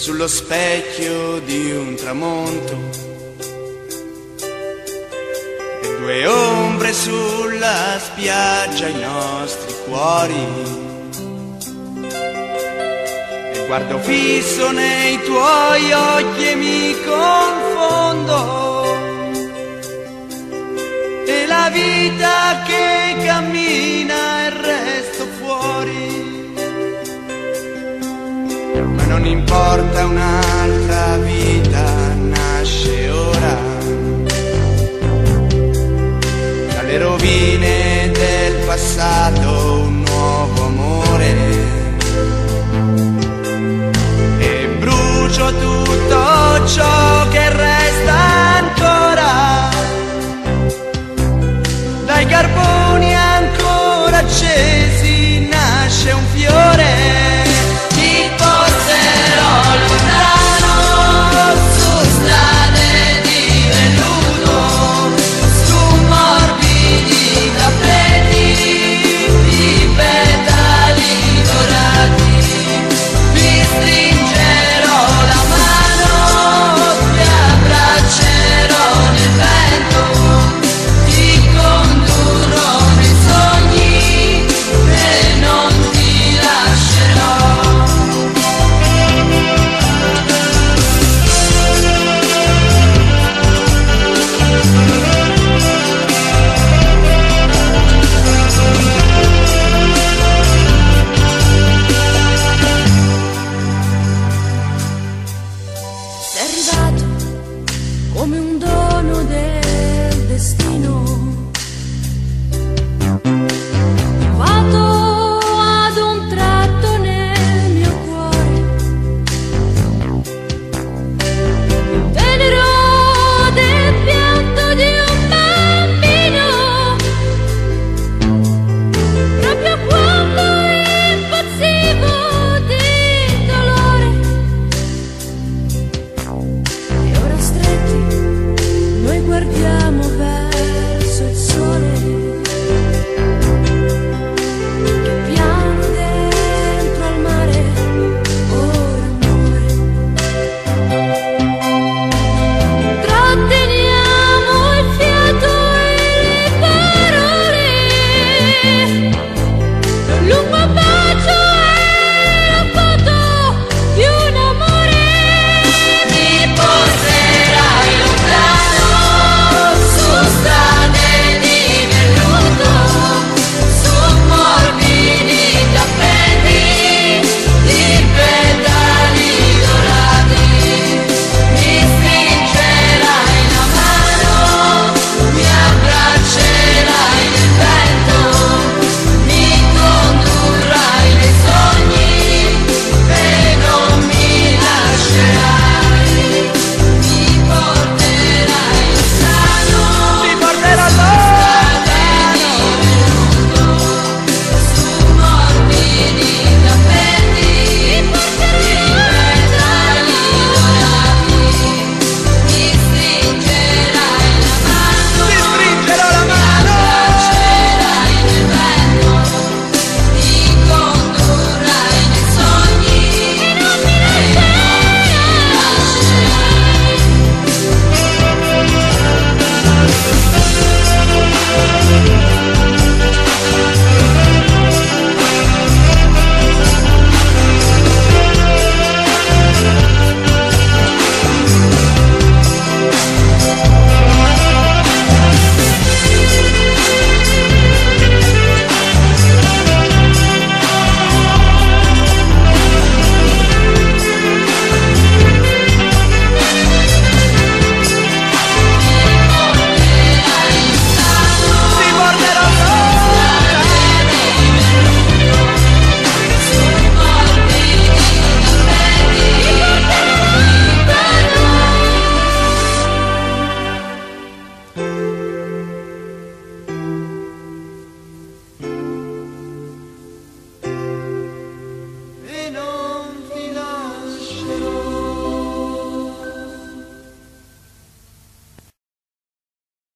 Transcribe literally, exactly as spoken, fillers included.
sullo specchio di un tramonto e due ombre sulla spiaggia, i nostri cuori. E guardo fisso nei tuoi occhi e mi confondo, e la vita che cammina e resto fuori. Ma non importa, un'altra vita nasce ora, dalle rovine del passato un nuovo amore, e brucio tutto ciò che resta ancora, dai carboni ancora accesi nasce un fiore. Ti porterò lontano su strade di velluto, su morbidi tappeti di petali dorati. Mi stringerò la mano, ti abbraccerò nel vento, ti condurrò nei sogni e non ti lascerò. Sei arrivato come un dono del destino, vado ad un tratto nel mio cuore, tenero del pianto di un bambino, proprio quando impazzivo di dolore. E ora stretti noi guardiamo verso il sole che piano dentro al mare ora muore. Tratteniamo il fiato e le parole, un lungo bacio e la foto di un amore. Mi porterai lontano su strade di velluto, su morbidi tappeti di petali dorati. Mi stringerai la mano, mi abbraccerai nel vento, mi condurrai nei sogni e non mi lascerai. Mi porterai lontano, Ti porterò strade di velluto, su morbidi tappeti di petali dorati. Mi stringerai la mano, ti stringerò la mi mano. abbraccerai nel vento, mi condurrai nei sogni e non mi Ti porterò e non ti lascerò.